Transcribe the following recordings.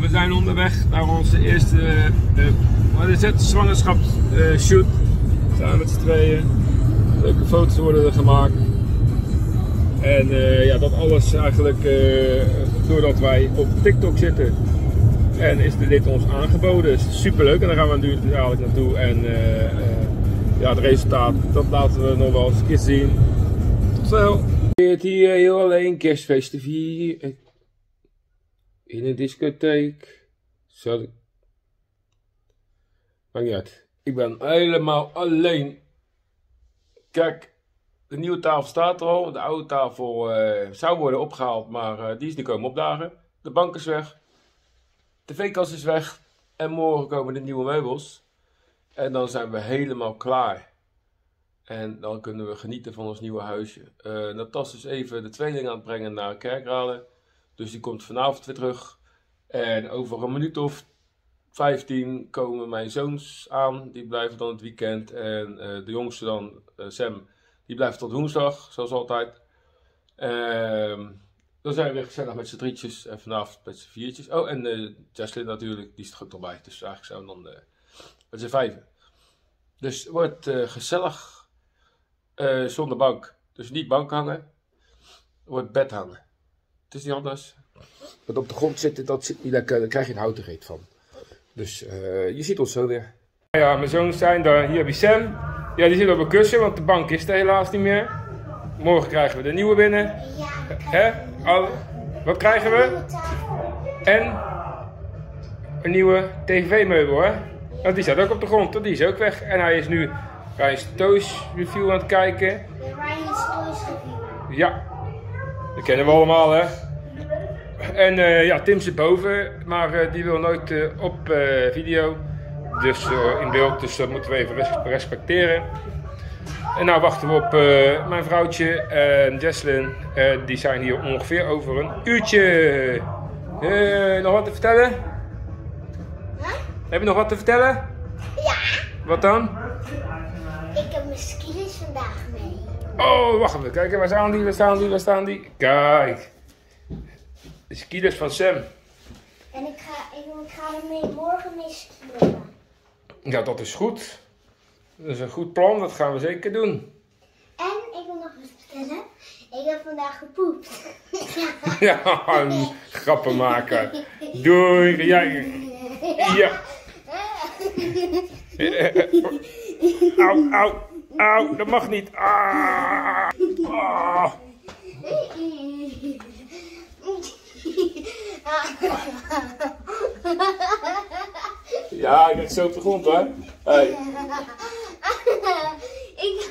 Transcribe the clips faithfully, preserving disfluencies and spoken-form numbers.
we zijn onderweg naar onze eerste uh, wat is het? zwangerschapsshoot. Uh, Samen met z'n tweeën. Leuke foto's worden er gemaakt. En uh, ja, dat alles eigenlijk uh, doordat wij op TikTok zitten. En is dit ons aangeboden. Super leuk en daar gaan we nu dadelijk naartoe. En uh, uh, ja, het resultaat, dat laten we nog wel eens een keer zien. Tot zo. Ik zit hier heel alleen kerstfeest te vieren. In een discotheek. Sorry. Maakt niet uit. Ik ben helemaal alleen. Kijk, de nieuwe tafel staat er al. De oude tafel uh, zou worden opgehaald, maar uh, die is niet komen opdagen. De bank is weg. De tv-kast is weg. En morgen komen de nieuwe meubels. En dan zijn we helemaal klaar. En dan kunnen we genieten van ons nieuwe huisje. Uh, Natas is even de tweeling aan het brengen naar Kerkrade. Dus die komt vanavond weer terug. En over een minuut of vijftien komen mijn zoons aan. Die blijven dan het weekend. En uh, de jongste dan, uh, Sam, die blijft tot woensdag, zoals altijd. Uh, dan zijn we weer gezellig met z'n drietjes. En vanavond met z'n viertjes. Oh, en uh, Jesslyn natuurlijk, die is er ook nog bij. Dus eigenlijk zijn we dan uh, met z'n vijven. Dus het wordt uh, gezellig. Uh, zonder bank. Dus niet bank hangen. Het wordt bed hangen. Het is niet anders. Want op de grond zitten, dat zit niet lekker. Daar krijg je een houtigheid van. Dus uh, je ziet ons zo weer. Ja, mijn zoons zijn daar. Hier heb je Sam. Ja, die zit op een kussen, want de bank is er helaas niet meer. Morgen krijgen we de nieuwe binnen. Ja. Hè? Al, wat krijgen we? En een nieuwe tv-meubel, hè? Want die staat ook op de grond, die is ook weg. En hij is nu Ryan's Toys Review aan het kijken. Ryan's Toys Review. Ja, dat kennen we allemaal, hè? En uh, ja, Tim zit boven, maar uh, die wil nooit uh, op uh, video. Dus uh, in beeld, dus dat moeten we even res respecteren. En nou wachten we op uh, mijn vrouwtje en Jesslyn. Uh, die zijn hier ongeveer over een uurtje. Uh, nog wat te vertellen? Huh? Heb je nog wat te vertellen? Ja. Wat dan? Ik heb mijn skis vandaag mee. Oh, wacht even. Kijk, waar staan die? Waar staan die? Waar staan die? Kijk. De skiers van Sam. En ik ga, ik, ik ga er mee, morgen mee skiën. Ja, dat is goed. Dat is een goed plan. Dat gaan we zeker doen. En ik wil nog wat vertellen. Ik heb vandaag gepoept. Ja, een grappenmaker. Doei. Ja. Ja. Au, au, au. Dat mag niet. Ah. Ah. Ja, ik lig zo op de grond, hoor. Hey. Ik...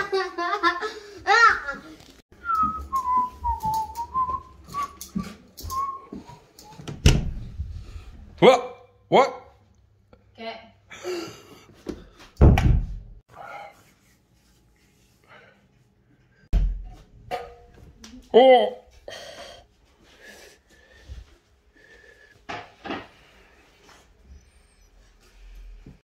Wat? Wat? Oké. Oh.